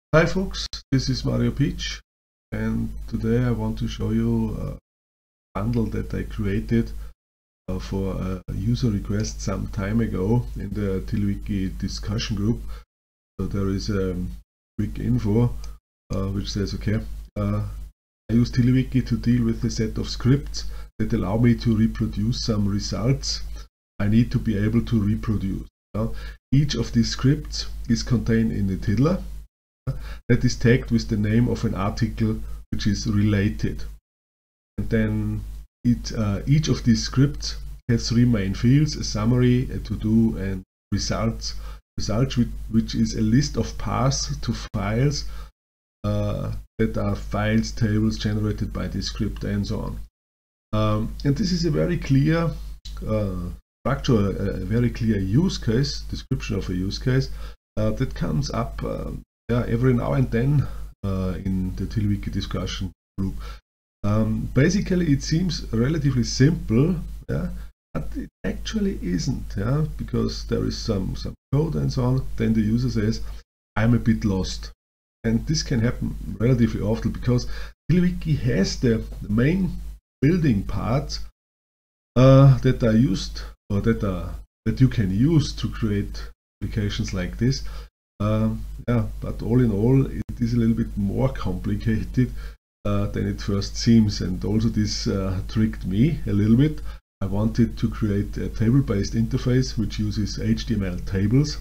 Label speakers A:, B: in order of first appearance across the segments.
A: Hi folks, this is Mario Peach, and today I want to show you a bundle that I created for a user request some time ago in the TiddlyWiki discussion group. So there is a quick info which says, okay, I use TiddlyWiki to deal with a set of scripts that allow me to reproduce some results I need to be able to reproduce. Each of these scripts is contained in the tiddler that is tagged with the name of an article which is related. And then each of these scripts has three main fields: a summary, a to-do, and results. Results which is a list of paths to files that are files, tables generated by this script, and so on. And this is a very clear structure, a very clear use case, description of a use case that comes up every now and then in the TiddlyWiki discussion group. Basically, it seems relatively simple, but it actually isn't, because there is some code and so on. Then the user says, I'm a bit lost. And this can happen relatively often because TiddlyWiki has the main building parts that are used, or that you can use to create applications like this. But all in all, it is a little bit more complicated than it first seems, and also this tricked me a little bit. I wanted to create a table-based interface which uses HTML tables,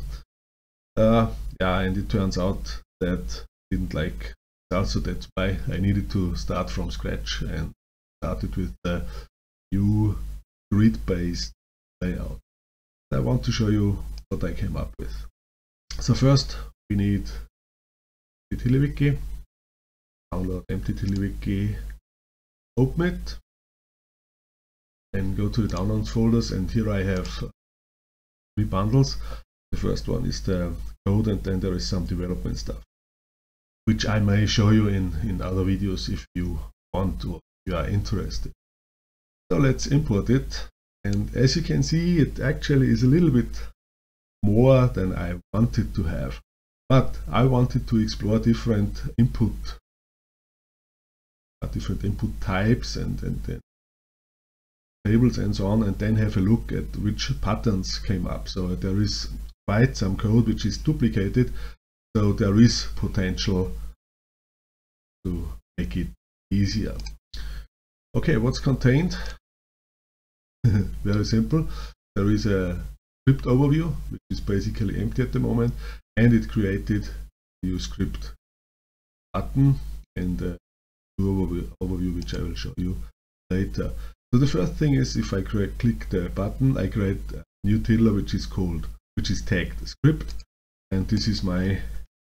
A: and it turns out that I didn't like results, so that's why I needed to start from scratch and started with the new grid-based layout. I want to show you what I came up with. So first we need the TiddlyWiki, download empty TiddlyWiki, open it, and go to the downloads folders, and here I have three bundles. The first one is the code, and then there is some development stuff, which I may show you in other videos if you want to, if you are interested. So let's import it, and as you can see, it actually is a little bit more than I wanted to have, but I wanted to explore different input types and tables and so on, and then have a look at which patterns came up. So there is quite some code which is duplicated, so there is potential to make it easier. Okay, what's contained? Very simple. There is a script overview, which is basically empty at the moment, and it created a new script button and a new overview, which I will show you later. So the first thing is, if I click the button, I create a new tiddler which is tagged script, and this is my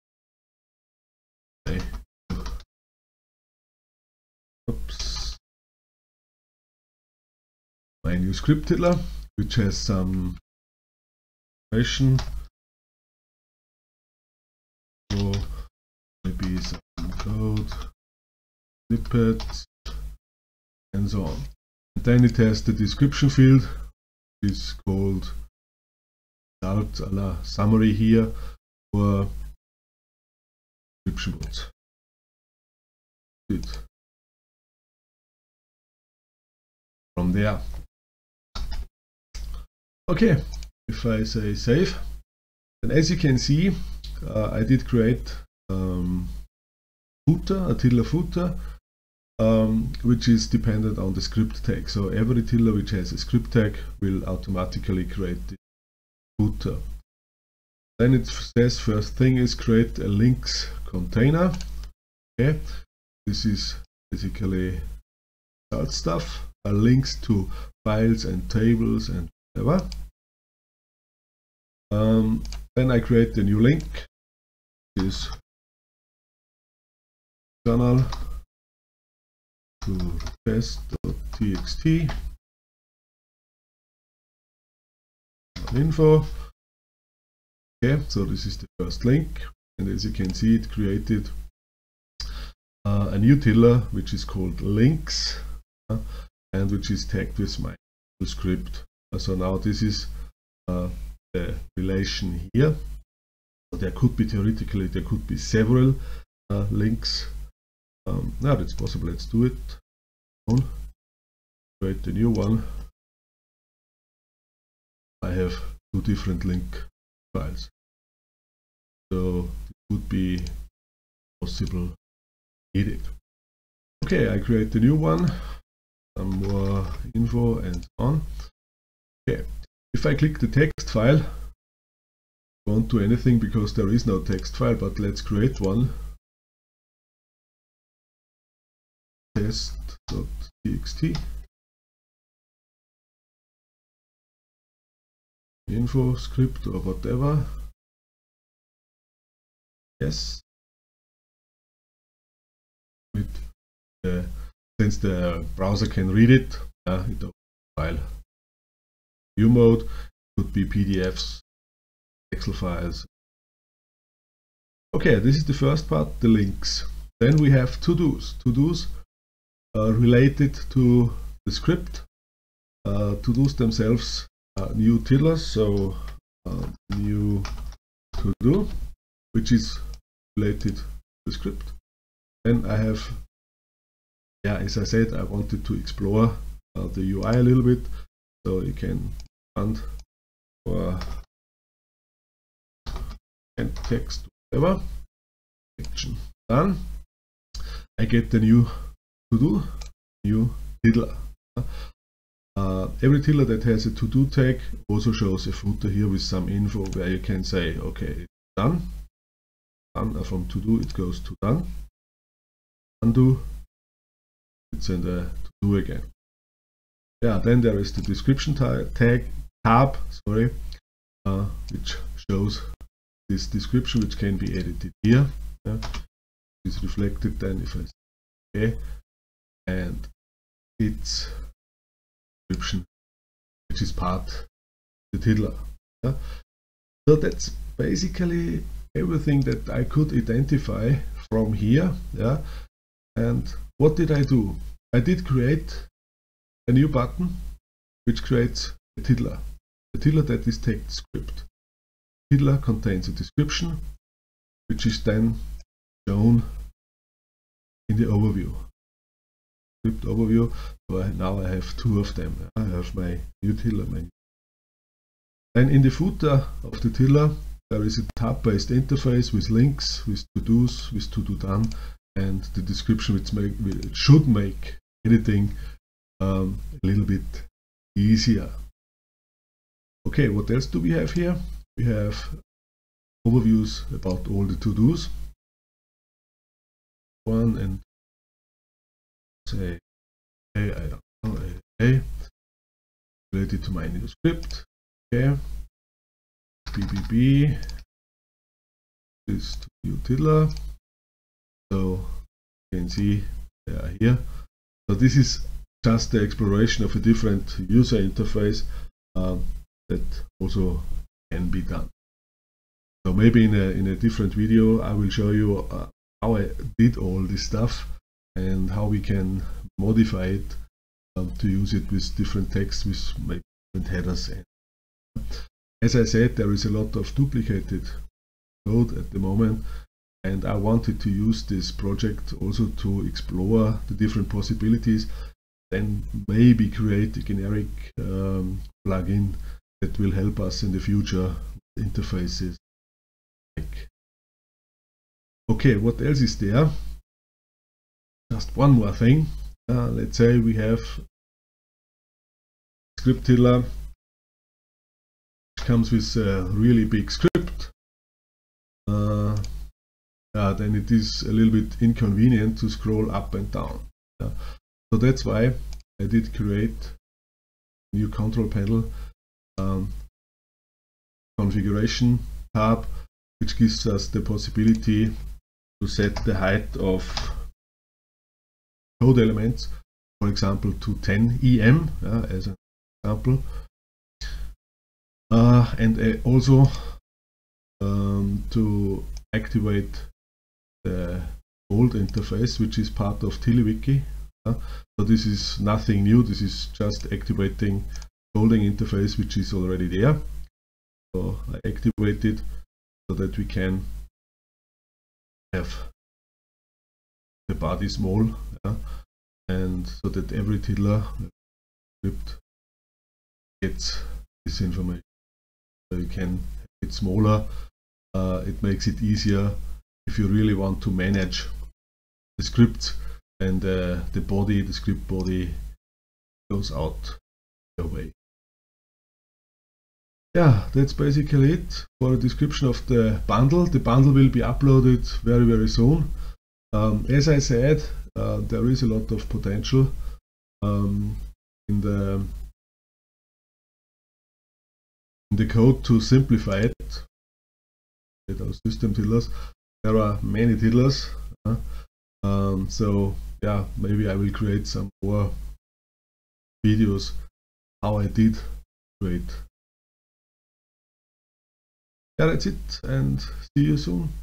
A: new script tiddler, which has some information, so maybe some code, snippets, and so on. And then it has the description field, which is called result summary here, or description box. From there. Okay, if I say save, and as you can see, I did create a tiddler footer, which is dependent on the script tag. So every tiddler which has a script tag will automatically create the footer. Then it says first thing is create a links container. Okay, this is basically result stuff, links to files and tables and whatever. Then I create a new link, is external to test.txt info. Okay, so this is the first link, and as you can see, it created a new tiddler which is called links, and which is tagged with my script. So now this is the relation here, there could be, theoretically, there could be several links. Now that's possible. Let's do it. Create a new one. I have 2 different link files, so it would be possible edit. Okay, I create a new one, some more info and so on. Okay, if I click the text file, I won't do anything because there is no text file, but let's create one. Test.txt info script or whatever. Yes. Since the browser can read it, it file view mode, could be PDFs, Excel files. Okay, this is the first part, the links. Then we have to-dos. To-dos are related to the script. To-dos themselves are new tiddlers, so new to-do, which is related to the script. Then I have, as I said, I wanted to explore the UI a little bit, so you can find for and text, whatever. Action done. I get the new to-do, new tiddler. Every tiddler that has a to-do tag also shows a footer here with some info where you can say, okay, it's done. Done. From to-do it goes to done. Undo. It's in the to-do again. Then there is the description tab, which shows this description, which can be edited here. It's reflected then if I say okay, and its description, which is part of the tiddler. So that's basically everything that I could identify from here. And what did I do? I did create a new button which creates a tiddler. A tiddler that is text script. Tiddler contains a description which is then shown in the overview. Script overview. So now I have 2 of them. I have my new tiddler. Then in the footer of the tiddler there is a tab-based interface with links, with to-dos, with to-do done, and the description which should make editing a little bit easier. Okay, what else do we have here? We have overviews about all the to-dos. One and say, hey, I don't know, hey, related to my new script. Okay, BBB is to new tiddler. So you can see they are here. So this is just the exploration of a different user interface that also can be done. So maybe in a different video I will show you how I did all this stuff and how we can modify it to use it with different text, with maybe different headers. As I said, there is a lot of duplicated code at the moment, and I wanted to use this project also to explore the different possibilities, then maybe create a generic plugin that will help us in the future with interfaces. Okay, what else is there? Just one more thing. Let's say we have script tiddler which comes with a really big script. Then it is a little bit inconvenient to scroll up and down. So that's why I did create a new control panel configuration tab, which gives us the possibility to set the height of code elements, for example, to 10 EM as an example, and also to activate the bold interface, which is part of TiddlyWiki. So this is nothing new, this is just activating bolding interface which is already there. So I activate it. so that we can have the body small, yeah, and so that every tiddler script gets this information. So you can have it smaller. It makes it easier if you really want to manage the script, and the body, the script body, goes out your way. Yeah, that's basically it for a description of the bundle. The bundle will be uploaded very, very soon. As I said, there is a lot of potential in the code to simplify it. Those system tiddlers, there are many tiddlers, so yeah, maybe I will create some more videos how I did create. Yeah, that's it, and see you soon.